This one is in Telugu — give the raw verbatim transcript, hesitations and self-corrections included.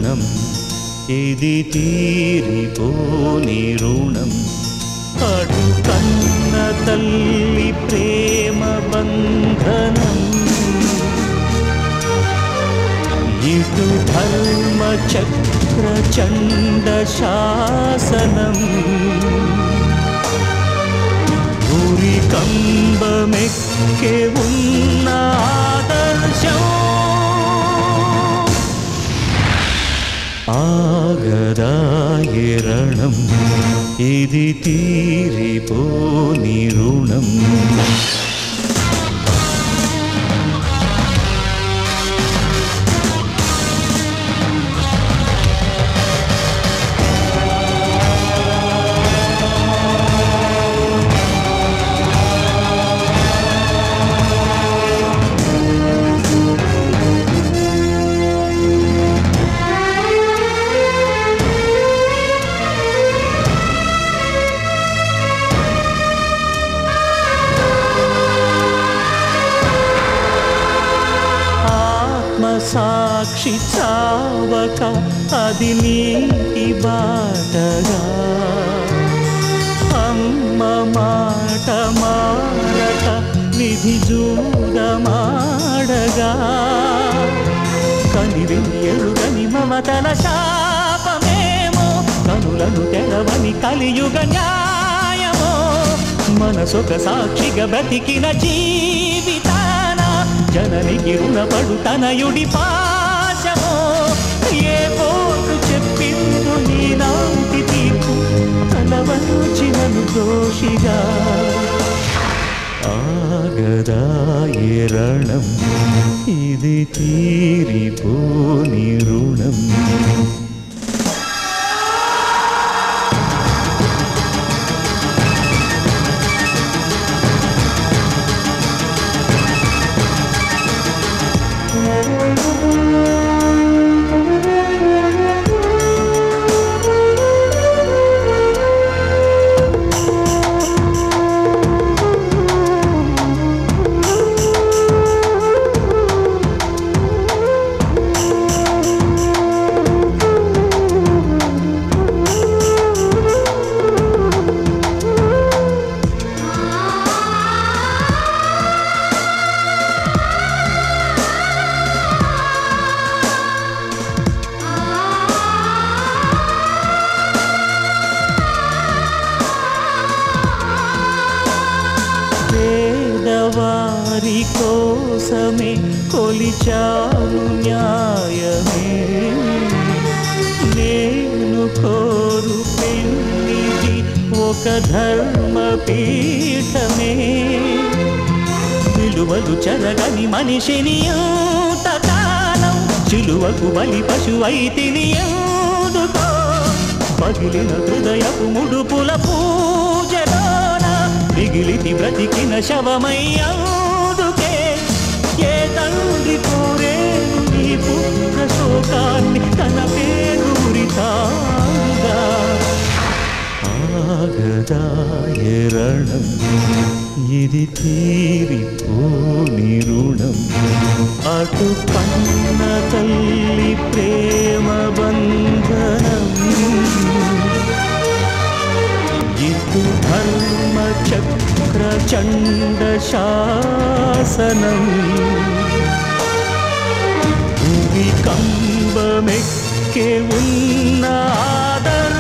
రణం ఇది తీరిపోని రుణం అటు కన్న తల్లి ప్రేమ బంధనం ఇటు ధర్మ చక్ర చండ శాసనం గురి కంబమెక్కే ఉన్న ఆదర్శం ఆగదాయే రణం ఇది తీరిపోని రుణం సాక్షి చావక అది నీటి బాటగా అమ్మ మాట మారక విధి జూదమాడగా కనివెయ్యలుగని మమతల శాపమేమో కనులను తెరవని కలియుగ న్యాయమో మనసొక సాక్షిగా బ్రతికిన జీవితాన జననికి రుణపడు తనయుడి పాశమో ఏ పోటు చెప్పిందు నీలాంటి తీర్పు తలవంచినను దోషిగా ఆగదాయే రణం ఇది తీరిపోని రుణం కోసమే కొలిచాను న్యాయమే నేను కోరు పెళ్ళిది ఒక ధర్మ పీఠమే విలువలు చెరగని మనిషిని ఎంతకాలం చిలువకు బలి పశువైతిని ఎందుకో పగిలిన హృదయపు ముడుపుల పూజలోన మిగిలితి బ్రతికిన శవమయ్యా ఏ తండ్రి కోరేను నీ పుత్ర శోకాన్ని తన పేరురితాగా ఆగదాయే రణం ఇది తీరిపోని రుణం అటు కన్న తల్లి ప్రేమ బంధనం ఇటు ధర్మ చక్ర చండ శాసనం భూమి కంబమెక్కే ఉన్న ఆదర్శం